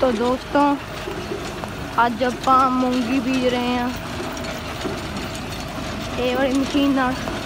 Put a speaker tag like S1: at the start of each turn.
S1: तो दोस्तों अज आप मूंगी बीज रहे हैं ये वाली मशीन नाल।